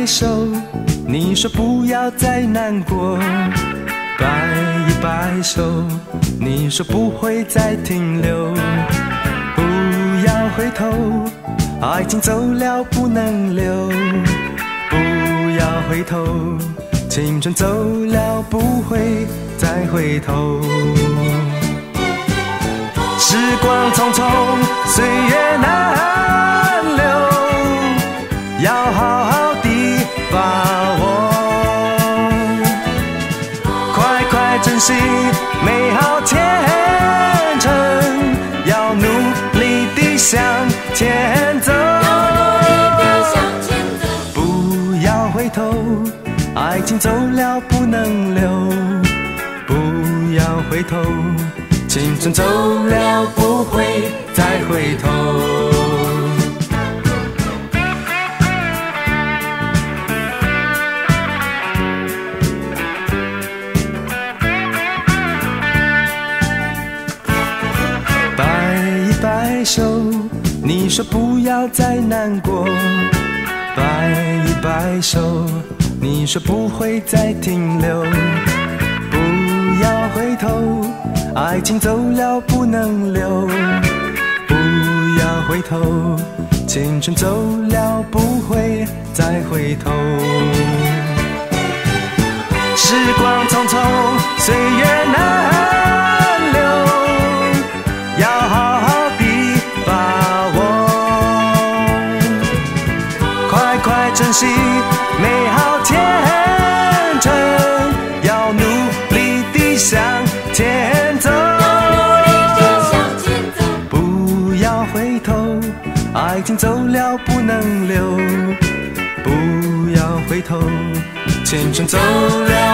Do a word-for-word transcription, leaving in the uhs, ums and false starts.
摆手，你说不要再难过。摆一摆手，你说不会再停留。不要回头，爱情走了不能留。不要回头，青春走了不会再回头。时光匆匆，岁月难留，要好好地把握。快快珍惜美好前程，要努力地向前走。不要回头，爱情走了不能留。不要回头，青春走了不会再回头。摆一摆手，你说不要再难过。摆一摆手，你说不会再停留。不要回头，爱情走了不能留。不要回头，青春走了不会再回头。时光匆匆，岁月难留，要好好地把握。快快珍惜美好前程，要努力地向前走。不要回头，爱情走了不能留。不要回头，青春走了